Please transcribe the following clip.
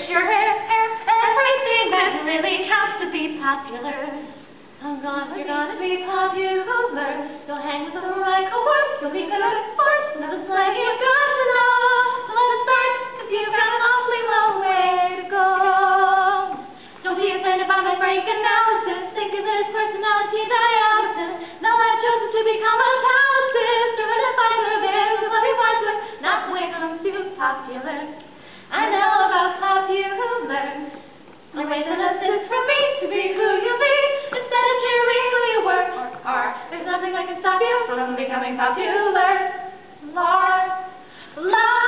your hair, everything that really counts to be popular. You're gonna be popular. You'll hang with the right cohort. You'll be good at sports. Never slang you've got to know. So let's start, 'cause you've got an awfully long way to go. Don't be offended by my frank analysis. Think of this personality dialysis. Now I've chosen to become a palaces. Driven to fight for bears with loving wise with. Not when it comes to popular. I know about popular. The way that is for me to be who you be. Instead of cheering who you were or are. There's nothing that can stop you from becoming popular. La, la.